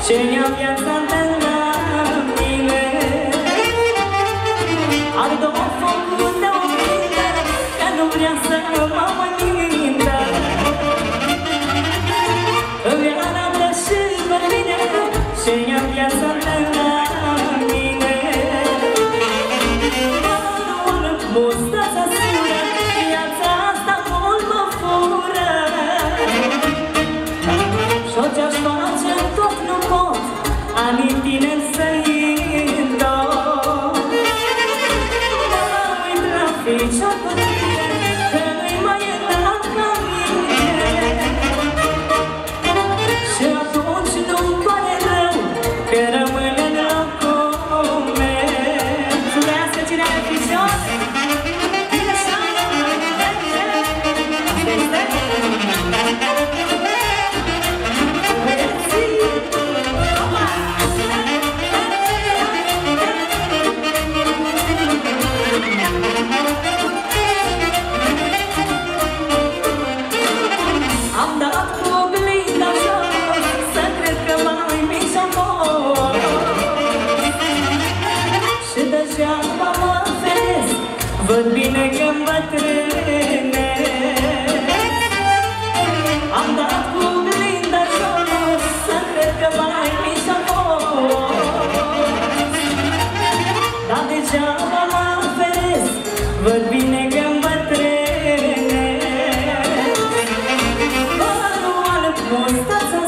Ce-mi-a viața lângă mine. Are două focuri de oglindă, că nu vrea să mă mai mintă. Îmi arată și pe mine ce-mi-a viața lângă mine. Mă mustața sură, viața asta mult mă fură. Și-o ce-aș face tot nu pot, anii tineri să-i dau. Mă uit la ficior cu tine, că nu-i mai e dat ca mine. Și atunci nu-mi pare rău, că rămâne în locul meu. Jurească cine are ficior? Bine așa! Am dat cu oglinda jos, să cred că mai mic și-am fost. Și degeaba mă vezi, văd bine că-mi bătrânesc. Am dat cu oglinda jos, să cred că mai mic și-am fost. Dar degeaba mă vezi, văd bine că-mi bătrânesc. Mustața